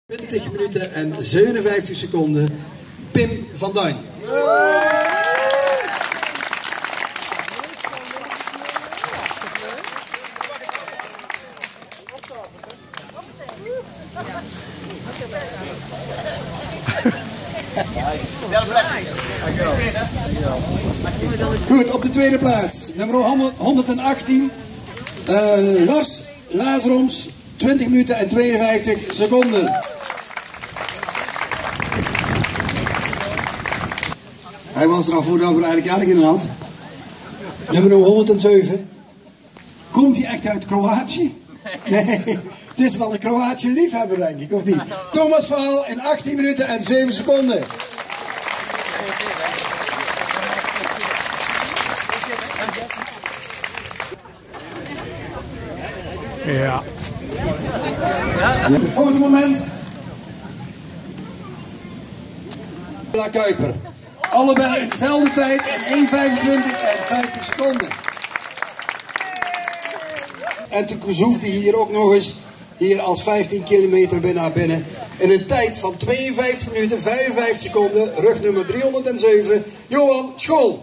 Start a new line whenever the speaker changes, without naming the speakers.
20 minuten en 57 seconden, Pim van Duin. Goed, op de tweede plaats, nummer 118, Lars Lazaroms, 20 minuten en 52 seconden. Hij was er al voordat we er eigenlijk aardig in had. Nummer 107. Komt hij echt uit Kroatië? Nee, het is wel een Kroatië liefhebber, denk ik, of niet? Thomas Vaal in 18 minuten en 7 seconden.
Ja.
En op het volgende moment. La Kuiper. Allebei in dezelfde tijd in 1:25 en 50 seconden. En toen zoefde hij hier ook nog eens, hier als 15 kilometer bijna binnen, in een tijd van 52 minuten 55 seconden, rugnummer 307, Johan School.